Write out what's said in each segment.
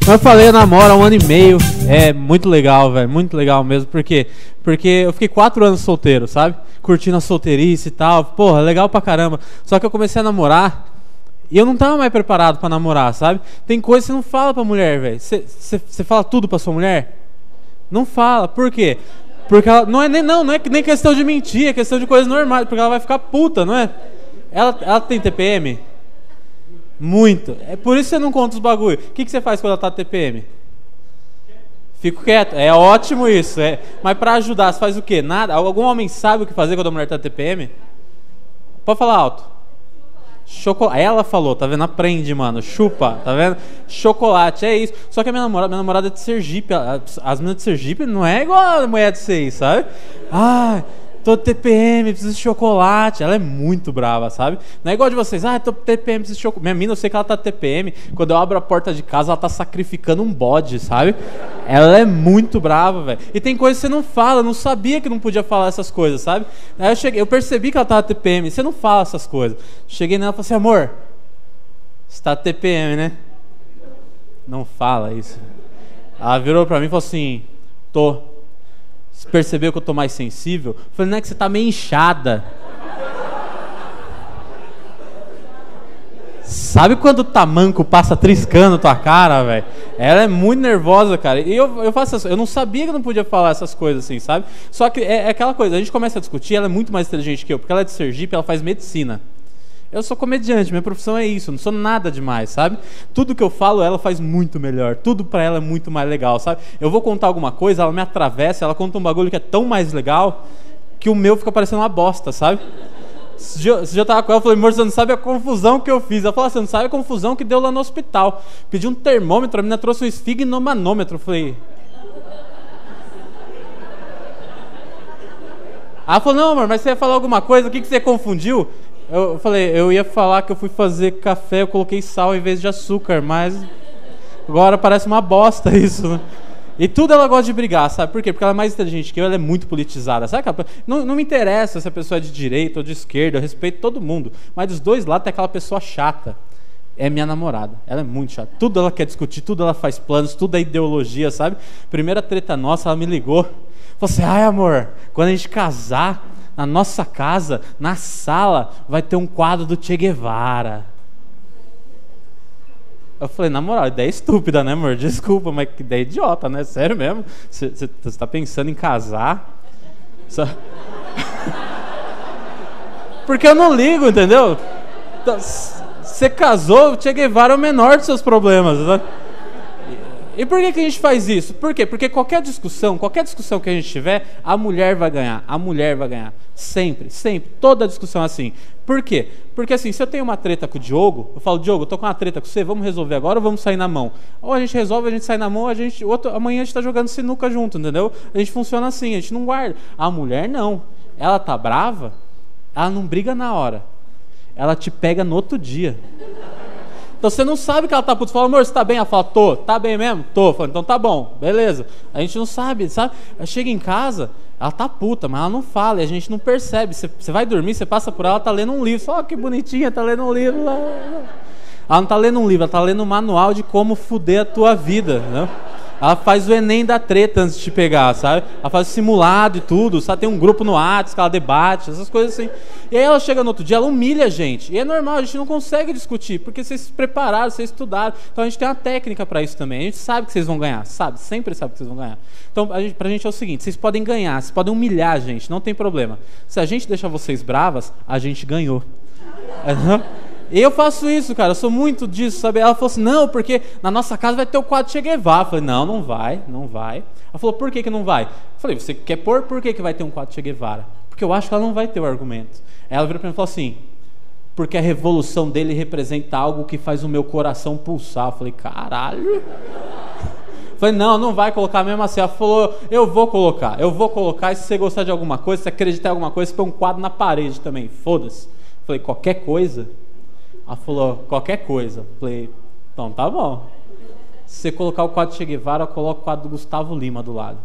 eu falei, eu namoro há 1 ano e meio. É muito legal, velho. Muito legal mesmo. Por quê? Porque eu fiquei 4 anos solteiro, sabe? Curtindo a solteirice e tal. Porra, legal pra caramba. Só que eu comecei a namorar e eu não tava mais preparado pra namorar, sabe? Tem coisa que você não fala pra mulher, velho. Você fala tudo pra sua mulher? Não fala. Por quê? Porque ela não é nem questão de mentir, é questão de coisas normais. Porque ela vai ficar puta, não é? Ela tem TPM? Muito. É por isso que você não conta os bagulho. O que você faz quando ela tá TPM? Fico quieto. É ótimo isso. Mas pra ajudar, você faz o quê? Nada? Algum homem sabe o que fazer quando a mulher tá TPM? Pode falar alto. Chocolate. Ela falou, tá vendo? Aprende, mano. Chupa, tá vendo? Chocolate, é isso. Só que a minha namorada é de Sergipe. As meninas de Sergipe não é igual a mulher de vocês, sabe? Tô TPM, preciso de chocolate. Ela é muito brava, sabe? Não é igual de vocês. Tô TPM, preciso de chocolate. Minha mina, eu sei que ela tá TPM. Quando eu abro a porta de casa, ela tá sacrificando um bode, sabe? Ela é muito brava, velho. E tem coisas que você não fala. Eu não sabia que não podia falar essas coisas, sabe? Aí eu percebi que ela tava TPM. Você não fala essas coisas. Cheguei nela e falei assim, amor, você tá TPM, né? Não fala isso. Ela virou pra mim e falou assim, tô. Você percebeu que eu tô mais sensível? Eu falei, não é que você tá meio inchada. Sabe quando o tamanco passa triscando tua cara, velho? Ela é muito nervosa, cara. E eu faço eu não sabia que eu não podia falar essas coisas assim, sabe? Só que é aquela coisa, a gente começa a discutir, ela é muito mais inteligente que eu, porque ela é de Sergipe, ela faz medicina. Eu sou comediante, minha profissão é isso, não sou nada demais, sabe? Tudo que eu falo, ela faz muito melhor. Tudo pra ela é muito mais legal, sabe? Eu vou contar alguma coisa, ela me atravessa, ela conta um bagulho que é tão mais legal que o meu fica parecendo uma bosta, sabe? Esse dia eu tava com ela, eu falei, amor, você não sabe a confusão que eu fiz. Ela falou, você não sabe a confusão que deu lá no hospital. Pedi um termômetro, a menina trouxe um esfigmomanômetro. Eu falei... Ela falou, não, amor, mas você ia falar alguma coisa, o que você confundiu? Eu falei, eu ia falar que eu fui fazer café, eu coloquei sal em vez de açúcar, mas agora parece uma bosta isso, né? E tudo ela gosta de brigar, sabe? Por quê? Porque ela é mais inteligente que eu, ela é muito politizada, sabe? Não me interessa se a pessoa é de direita ou de esquerda, eu respeito todo mundo, mas dos dois lados tem aquela pessoa chata. É minha namorada, ela é muito chata. Tudo ela quer discutir, tudo ela faz planos, tudo é ideologia, sabe? Primeira treta nossa, ela me ligou, falou assim, ai amor, quando a gente casar, na nossa casa, na sala, vai ter um quadro do Che Guevara. Eu falei, na moral, ideia estúpida, né, amor? Desculpa, mas que ideia idiota, né? Sério mesmo? Você tá pensando em casar? Só... Porque eu não ligo, entendeu? Você casou, o Che Guevara é o menor dos seus problemas, né? E por que a gente faz isso? Por quê? Porque qualquer discussão que a gente tiver, a mulher vai ganhar. A mulher vai ganhar. Sempre, sempre. Toda discussão é assim. Por quê? Porque assim, se eu tenho uma treta com o Diogo, eu falo, Diogo, eu tô com uma treta com você, vamos resolver agora ou vamos sair na mão? Ou a gente resolve, a gente sai na mão, amanhã a gente tá jogando sinuca junto, entendeu? A gente funciona assim, a gente não guarda. A mulher não. Ela tá brava, ela não briga na hora. Ela te pega no outro dia. Então você não sabe que ela tá puta. Você fala, amor, você tá bem? Ela fala, tô. Tá bem mesmo? Tô. Fala, então tá bom, beleza. A gente não sabe, sabe? Ela chega em casa, ela tá puta, mas ela não fala e a gente não percebe. Você vai dormir, você passa por ela, ela tá lendo um livro. Você fala, que bonitinha, tá lendo um livro. Ela não tá lendo um livro, ela tá lendo um manual de como fuder a tua vida, né? Ela faz o Enem da treta antes de te pegar, sabe? Ela faz o simulado e tudo, sabe? Tem um grupo no WhatsApp que ela debate, essas coisas assim. E aí ela chega no outro dia, ela humilha a gente. E é normal, a gente não consegue discutir, porque vocês se prepararam, vocês estudaram. Então a gente tem uma técnica pra isso também. A gente sabe que vocês vão ganhar, sabe? Sempre sabe que vocês vão ganhar. Então pra gente é o seguinte, vocês podem ganhar, vocês podem humilhar a gente, não tem problema. Se a gente deixar vocês bravas, a gente ganhou. E eu faço isso, cara, eu sou muito disso, sabe? Ela falou assim, não, porque na nossa casa vai ter o quadro Che Guevara. Eu falei, não vai. Ela falou, por que não vai? Eu falei, você quer pôr, por que vai ter um quadro Che Guevara? Porque eu acho que ela não vai ter o argumento. Aí ela virou pra mim e falou assim, porque a revolução dele representa algo que faz o meu coração pulsar. Eu falei, caralho. Eu falei, não vai colocar mesmo assim. Ela falou, eu vou colocar, e se você gostar de alguma coisa, se acreditar em alguma coisa, você põe um quadro na parede também, foda-se. Eu falei, qualquer coisa? Ela falou, qualquer coisa. Eu falei, então tá bom. Se você colocar o quadro Che Guevara, eu coloco o quadro do Gustavo Lima do lado.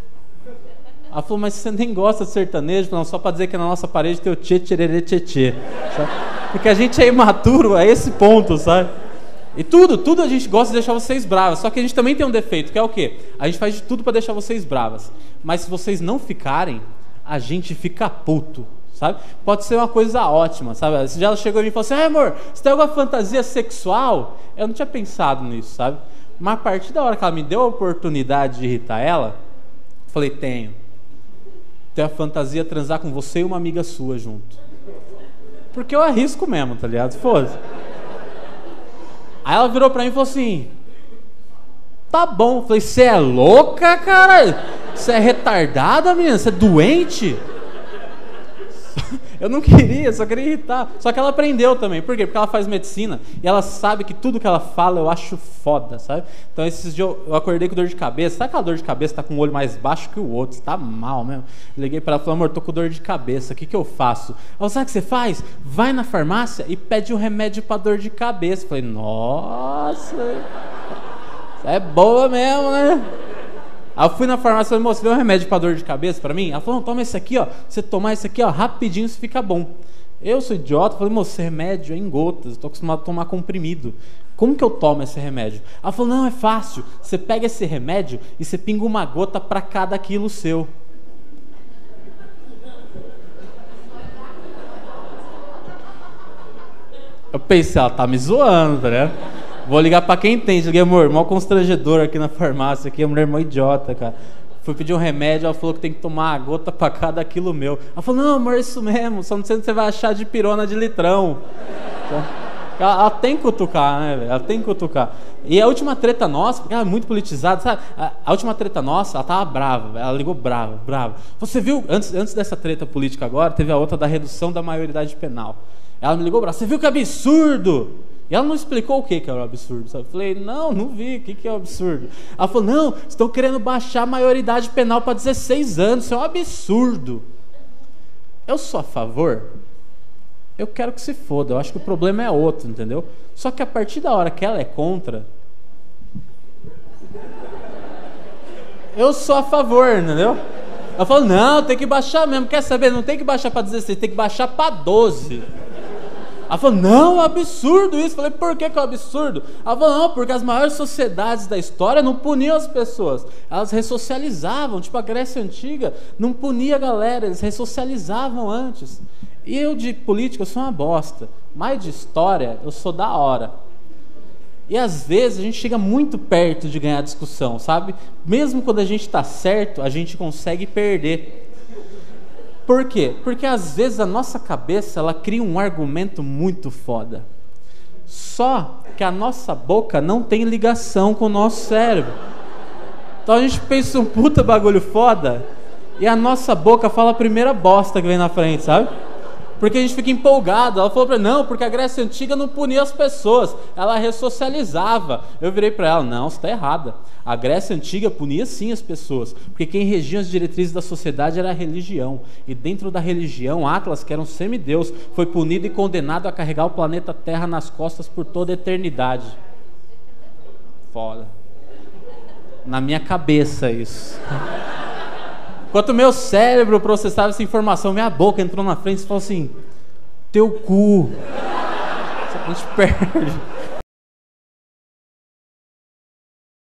Ela falou, mas você nem gosta de sertanejo? Não, só pra dizer que na nossa parede tem o tchê, tchererê, tchê, tchê. Porque a gente é imaturo a esse ponto, sabe? E tudo a gente gosta de deixar vocês bravas. Só que a gente também tem um defeito, que é o quê? A gente faz de tudo pra deixar vocês bravas. Mas se vocês não ficarem, a gente fica puto, sabe? Pode ser uma coisa ótima, sabe? Se ela chegou em mim e falou assim, amor, você tem alguma fantasia sexual? Eu não tinha pensado nisso, sabe? Mas a partir da hora que ela me deu a oportunidade de irritar ela, eu falei, tenho a fantasia de transar com você e uma amiga sua junto. Porque eu arrisco mesmo, tá ligado? Foda-se. Aí ela virou pra mim e falou assim, tá bom. Eu falei, você é louca, caralho? Você é retardada, menina? Você é doente? Eu não queria, só queria irritar. Só que ela aprendeu também. Por quê? Porque ela faz medicina e ela sabe que tudo que ela fala eu acho foda, sabe? Então esses dias eu acordei com dor de cabeça. Sabe aquela dor de cabeça que tá com o olho mais baixo que o outro? Você tá mal mesmo. Liguei pra ela e falei, amor, tô com dor de cabeça, o que eu faço? Ela, sabe o que você faz? Vai na farmácia e pede um remédio pra dor de cabeça. Eu falei, nossa, isso é boa mesmo, né? Aí eu fui na farmácia e falei, moça, vê um remédio pra dor de cabeça pra mim? Ela falou, não, toma esse aqui, ó. Você tomar esse aqui, ó, rapidinho você fica bom. Eu sou idiota, falei, moça, esse remédio é em gotas, eu tô acostumado a tomar comprimido. Como que eu tomo esse remédio? Ela falou, não, é fácil. Você pega esse remédio e você pinga uma gota pra cada quilo seu. Eu pensei, ela tá me zoando, tá ligado? Vou ligar pra quem entende. Liguei, amor, mó constrangedor aqui na farmácia, aqui, a mulher mó idiota, cara. Fui pedir um remédio, ela falou que tem que tomar a gota pra cada quilo meu. Ela falou, não, amor, é isso mesmo, só não sei onde você vai achar de pirona de litrão. Ela tem que cutucar, né, velho? Ela tem que cutucar. E a última treta nossa, porque ela é muito politizada, sabe? A última treta nossa, ela tava brava, véio. Ela ligou brava. Você viu, antes dessa treta política agora, teve a outra da redução da maioridade penal. Ela me ligou brava, você viu que absurdo? E ela não explicou o que era o absurdo, sabe? Eu falei, não vi, o que é o absurdo? Ela falou, não, estão querendo baixar a maioridade penal para 16 anos, isso é um absurdo. Eu sou a favor? Eu quero que se foda, eu acho que o problema é outro, entendeu? Só que a partir da hora que ela é contra, eu sou a favor, entendeu? Ela falou, não, tem que baixar mesmo, quer saber? Não tem que baixar para 16, tem que baixar para 12. Ela falou, não, é absurdo isso. Eu falei, por que é um absurdo? Ela falou, não, porque as maiores sociedades da história não puniam as pessoas. Elas ressocializavam, tipo a Grécia Antiga não punia a galera, eles ressocializavam antes. E eu de política, eu sou uma bosta. Mas de história, eu sou da hora. E às vezes a gente chega muito perto de ganhar a discussão, sabe? Mesmo quando a gente está certo, a gente consegue perder. Por quê? Porque às vezes a nossa cabeça ela cria um argumento muito foda. Só que a nossa boca não tem ligação com o nosso cérebro. Então a gente pensa um puta bagulho foda e a nossa boca fala a primeira bosta que vem na frente, sabe? Porque a gente fica empolgado. Ela falou pra mim, não, porque a Grécia Antiga não punia as pessoas, ela ressocializava. Eu virei pra ela, não, você está errada. A Grécia Antiga punia sim as pessoas, porque quem regia as diretrizes da sociedade era a religião. E dentro da religião, Atlas, que era um semideus, foi punido e condenado a carregar o planeta Terra nas costas por toda a eternidade. Foda. Na minha cabeça isso. Enquanto o meu cérebro processava essa informação, minha boca entrou na frente e falou assim, teu cu. A gente perde.